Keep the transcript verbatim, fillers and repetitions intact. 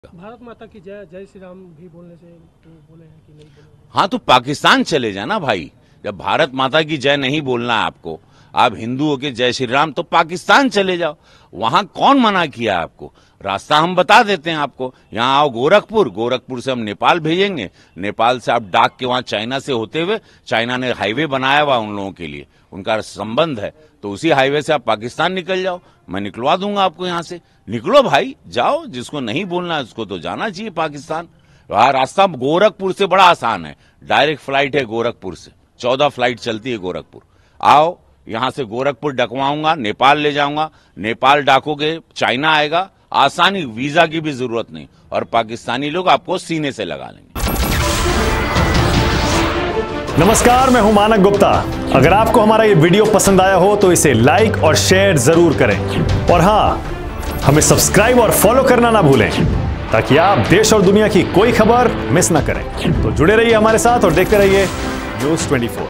भारत माता की जय, जय श्री राम भी बोलने से तो बोले हैं कि नहीं बोले? हाँ, तो पाकिस्तान चले जाना भाई। जब भारत माता की जय नहीं बोलना है आपको, आप हिंदू हो के जय श्री राम, तो पाकिस्तान चले जाओ। वहां कौन मना किया आपको? रास्ता हम बता देते हैं आपको। यहाँ आओ गोरखपुर, गोरखपुर से हम नेपाल भेजेंगे, नेपाल से आप डाक के वहां चाइना से होते हुए, चाइना ने हाईवे बनाया हुआ उन लोगों के लिए, उनका संबंध है, तो उसी हाईवे से आप पाकिस्तान निकल जाओ। मैं निकलवा दूंगा आपको यहाँ से। निकलो भाई, जाओ। जिसको नहीं बोलना है उसको तो जाना चाहिए पाकिस्तान। वहां रास्ता गोरखपुर से बड़ा आसान है, डायरेक्ट फ्लाइट है गोरखपुर से, चौदह फ्लाइट चलती है गोरखपुर। आओ, यहां से गोरखपुर डकवाऊंगा, नेपाल ले जाऊंगा, नेपाल डाकोगे, चाइना आएगा, आसानी, वीजा की भी जरूरत नहीं, और पाकिस्तानी लोग आपको सीने से लगा लेंगे। नमस्कार, मैं हूं मानक गुप्ता। अगर आपको हमारा ये वीडियो पसंद आया हो तो इसे लाइक और शेयर जरूर करें, और हां, हमें सब्सक्राइब और फॉलो करना ना भूलें, ताकि आप देश और दुनिया की कोई खबर मिस ना करें। तो जुड़े रहिए हमारे साथ और देखते रहिए न्यूज़ चौबीस।